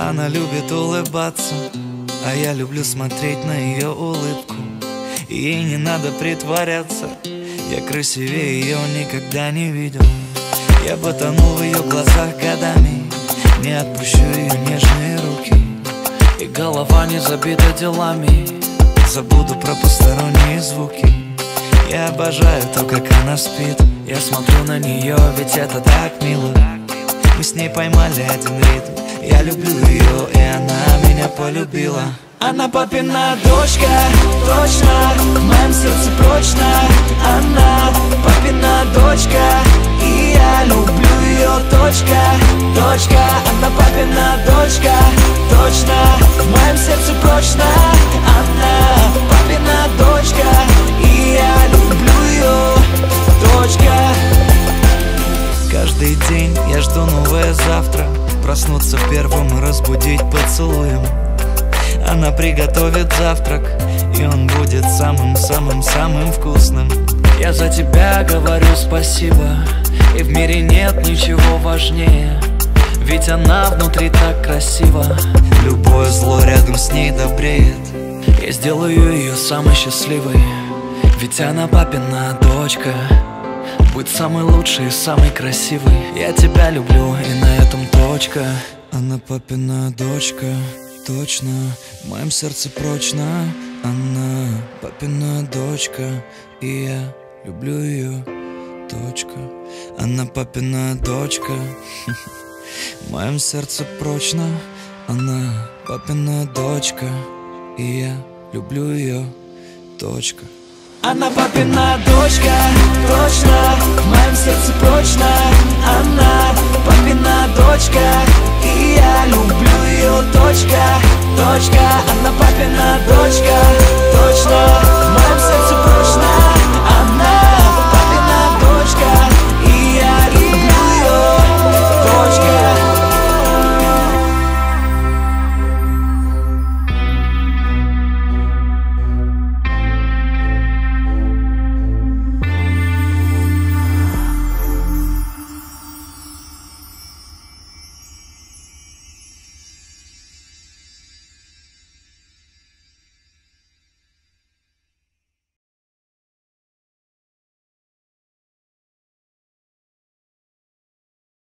Она любит улыбаться, а я люблю смотреть на ее улыбку. Ей не надо притворяться, я красивее ее никогда не видел. Я потонул в ее глазах годами, не отпущу ее нежные руки. И голова не забита делами, забуду про посторонние звуки. Я обожаю то, как она спит, я смотрю на нее, ведь это так мило. Мы с ней поймали один ритм, я люблю ее, и она меня полюбила. Она папина дочка, точно, в моем сердце прочно. Она папина дочка, и я люблю ее, точка, точка. Она папина дочка, точно, в моем сердце прочно. Она папина дочка, и я люблю ее, точка. Каждый день я жду новое завтра, проснуться первым и разбудить поцелуем. Она приготовит завтрак, и он будет самым-самым-самым вкусным. Я за тебя говорю спасибо, и в мире нет ничего важнее. Ведь она внутри так красива, любое зло рядом с ней добреет. Я сделаю ее самой счастливой, ведь она папина дочка. Будь самой лучшей, самой красивой. Я тебя люблю, и на этом точка. Она папина дочка, точно, в моем сердце прочно. Она папина дочка, и я люблю ее, точка. Она папина дочка, в моем сердце прочно. Она папина дочка, и я люблю ее, точка. Она папина дочка, точно, в моем сердце прочно. Она папина дочка, и я люблю ее, точка, точка. Она папина дочка, точно.